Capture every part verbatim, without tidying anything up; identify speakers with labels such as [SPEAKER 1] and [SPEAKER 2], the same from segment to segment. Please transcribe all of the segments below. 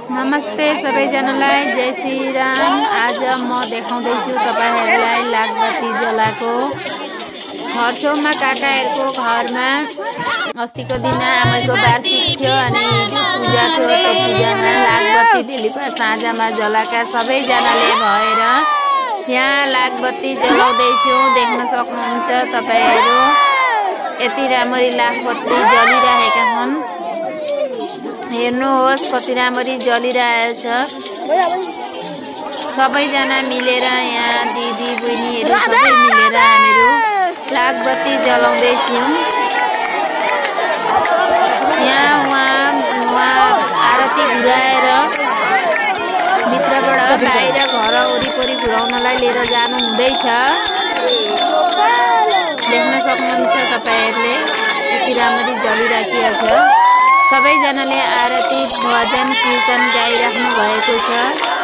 [SPEAKER 1] नमस्ते सबैजनालाई, जय श्री राम। आज म देखाउँदैछु तपाईहरुलाई लागबत्ती जलाको। घर छेउमा काकाहरुको घरमा अस्तिको दिन आमाको वार्षिक थियो अनि पूजा थियो। त्यो पूजामा लागबत्ती बेलुका साँझमा जलाका सबैजनाले भएर यहाँ लागबत्ती जलाउँदैछु। देख्न सक्नुहुन्छ तपाईहरु, यति राम्ररी लागबत्ती जलिरहेका छन्। हेर्नुहोस् कति राम्ररी जलिरहेछ। सबैजना मिलेर यहाँ दिदी बहिनीहरु सबै मिलेर हामीहरु लागबत्ती जलाउँदैछौँ। यहाँ उहाँ उहाँ आरती घुराएर भित्रबाट बाहिर घर वरिपरि घुराउनलाई लिएर जानु हुँदैछ। देख्न सक्नुहुन्छ तपाईहरुले यति राम्ररी जलिराखिएको छ। सबैजनाले आरती भजन कीर्तन गाइराख्नु भएको छ।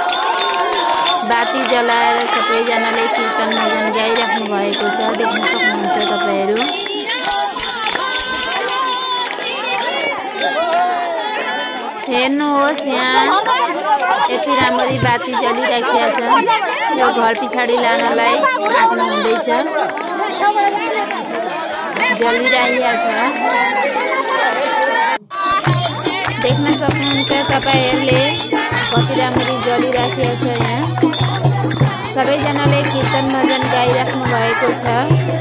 [SPEAKER 1] बाती जलाएर सबैजनाले कीर्तन भजन गाइराख्नु भएको छ। देख्न सक्नुहुन्छ तपाईहरु। हेर्नुहोस् यहाँ यति राम्ररी बाती जलिराखेका छ। यो घर पछाडि लानलाई राख्नु हुँदैछ। जलिरहेको छ। देख्न सक्नुहुन्छ तपाईहरुले कति राम्ररी जलिराखेको छ। यहाँ सबैजनाले कीर्तन भजन गाइराख्नु भएको छ।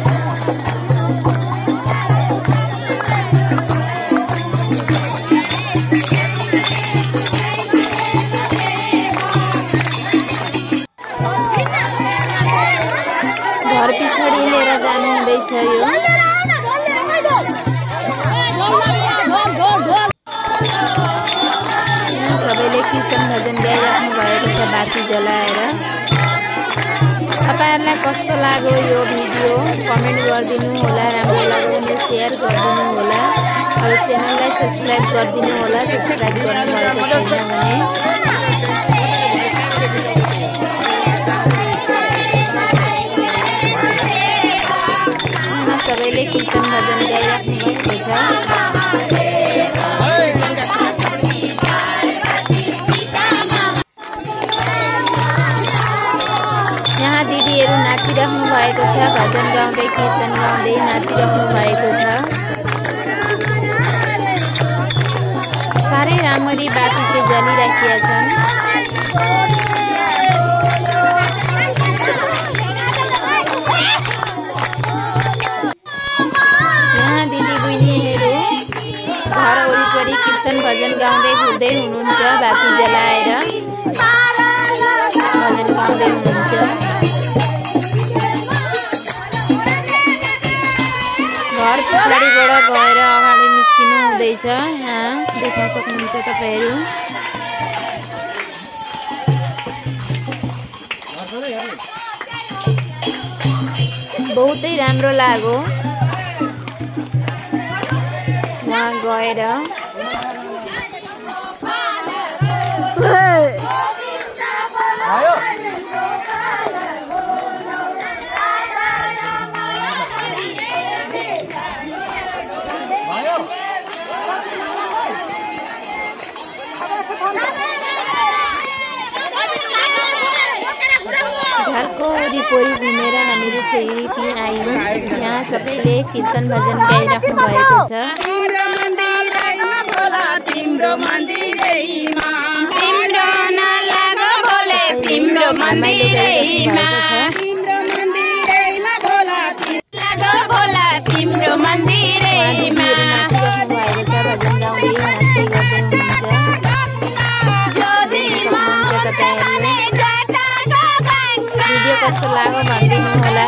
[SPEAKER 1] घर पछाडि लिएर जानु हुँदैछ। यो सबैले कीर्तन भजन गाइराख्नु भएको छ बाती जलाएर। तपाईहरुलाई कस्तो लाग्यो यो भिडियो कमेन्ट गरिदिनु होला। राम्रो लाग्यो भने शेयर गरिदिनु होला। अरु च्यानललाई सब्स्क्राइब गरिदिनु होला। सब्स्क्राइब गर्नु भएको छैन भने यहाँ सबैले कीर्तन भजन गाइराख्नु भएको छ। दिदीहरु नाचिराख्नु भएको छ। भजन गाउँदै कीर्तन गाउँदै नाचिराख्नु भएको छ। साह्रै राम्ररी बाती चाहिँ जलिराखेका छन्। यहाँ दिदी बहिनीहरु घर वरिपरि कीर्तन भजन गाउँदै घुर्दै हुनुहुन्छ। बाती जलाएर भजन गाउँदै हुनुहुन्छ। घर पछाडिबाट गएर अगाडि निस्किनु हुँदैछ। यहाँ देख्न सक्नुहुन्छ तपाईहरु। बहुतै राम्रो लाग्यो वहाँ गएर। घरको वरिपरि घुमेर हामीहरु फेरि त्यहाँ आयौँ। यहाँ सबैले कीर्तन भजन गाइराख्नु भएको छ। तिम्रो मन्दिरैमा तिम्रो नलागो बोले तिम्रो मन्दिरैमा तिम्रो मन्दिरैमा बोला लागो बोला तिम्रो मन्दिरैमा नाचिराख्नु भएको छ। भजन गाउँदै नाच्दै गर्दै हुनुहुन्छ। भिडियो कस्तो लाग्यो भनिदिनु होला।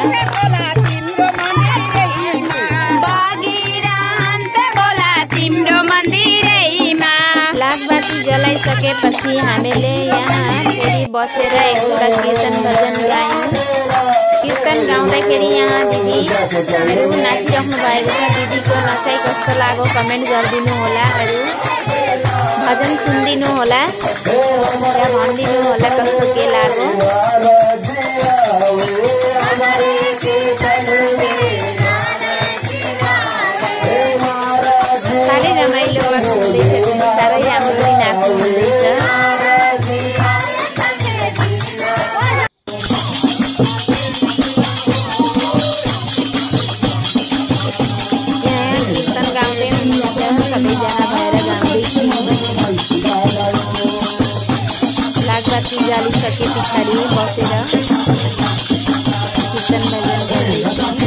[SPEAKER 1] लागबत्ती जलाइसकेपछि हामीले यहाँ फेरि बसेर एकपल्ट कीर्तन भजन गायौँ। कीर्तन गाउँदाखेरि यहाँ दिदीहरु नाचिराख्नु भएको छ। दिदीको नचाइ कस्तो लाग्यो कमेन्ट गरिदिनु होला। अरु भजन सुनिदिनु होला र भनिदिनु होला कस्तो के लाग्यो। साह्रै रमाइलो गर्नु हुँदैछ। साह्रै राम्रो नाच्नु हुँदैछ। बत्ती जालिसके पछाडि बसेर कीर्तन भजन गर्दै